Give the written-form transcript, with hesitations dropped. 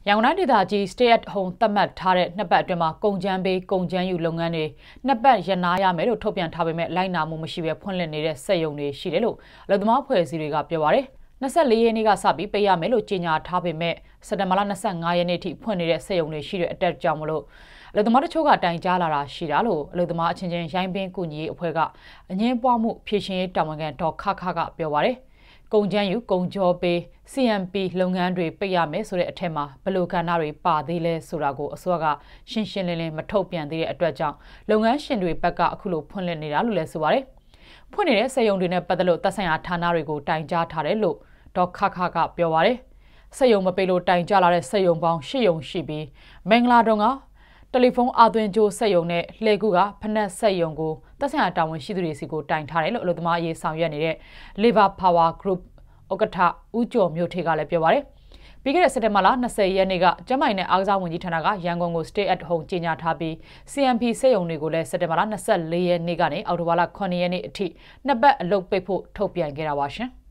ရန်ကုန်တိုင်းဒေသကြီး stay at home သတ်မှတ်ထားတဲ့နှစ်ပတ်အတွင်းမှာကုန်ကျန်းပေးကုန်ကျန်းယူလုပ်ငန်းတွေနှစ်ပတ်ရနာရမယ်လို့ထုတ်ပြန်ထားပေမဲ့လိုက်နာမှုမရှိဘဲဖွင့်လှစ်နေတဲ့စက်ရုံတွေရှိတယ်လို့အလုပ်သမားအဖွဲ့အစည်းတွေကပြောပါတယ်။24ရက်နေ့ကစပြီးပေးရမယ်လို့ကြေညာထားပေမဲ့စက်တင်ဘာလ25ရက်နေ့ထိဖွင့်နေတဲ့စက်ရုံတွေရှိတဲ့အတက်ကြောင့်မလို့အလုပ်သမားတချို့ကတိုင်ကြားလာတာရှိတာလို့အလုပ်သမားအချင်းချင်းရိုင်းပင်းကူညီရေးအဖွဲ့ကအငင်းပွားမှုဖြေရှင်းရေးတာဝန်ခံဒေါ်ခခကပြောပါတယ်။ကုန်ကျန်းယူကုန်ကြောပေး CMP လုပ်ငန်းတွေပိတ်ရမယ်ဆိုတဲ့အထက်မှာဘယ်လိုကဏ္ဍတွေပါသေးလဲဆိုတာကိုအစိုးရကရှင်းရှင်းလင်းလင်းမထုတ်ပြန်သေးတဲ့အတွက်ကြောင့်လုပ်ငန်းရှင်တွေဘက်ကအခုလိုဖွင့်လှစ်နေတာလို့လည်းဆိုပါတယ်။ဖွင့်နေတဲ့စက်ရုံတွေနဲ့ပတ်သက်လို့သက်ဆိုင်ရာဌာနတွေကိုတိုင်ကြားထားတယ်လို့ဒေါ်ခခကပြောပါတယ်။စက်ရုံမပိတ်လို့တိုင်ကြားလာတဲ့စက်ရုံပေါင်း8ရုံရှိပြီးမင်္ဂလာတုံကတယ်လီဖုန်းအာသွင်းကြိုးစက်ရုံနဲ့လှေကူကဖနက်စက်ရုံကိုသက်ဆိုင်ရာတာဝန်ရှိသူတွေစီကိုတိုင်ထားတယ်လို့အလုပ်သမားအရေးဆောင်ရွက်နေတဲ့ Labor Power Group ဥက္ကဋ္ဌဦးကျော်မျိုးထေကလည်းပြောပါတယ်။ပြီးခဲ့တဲ့စက်တင်ဘာလ20ရက်နေ့ကကျန်းမာရေးနဲ့အားကစားဝန်ကြီးဌာနကရန်ကုန်ကို Stay at Home ကြေညာထားပြီး CMP စက်ရုံတွေကိုလည်းစက်တင်ဘာလ24ရက်နေ့ကနေအောက်တိုဘာလ9ရက်နေ့အထိနှစ်ပတ်အလုပ်ပိတ်ဖို့ထုတ်ပြန်ခဲ့တာပါရှင်။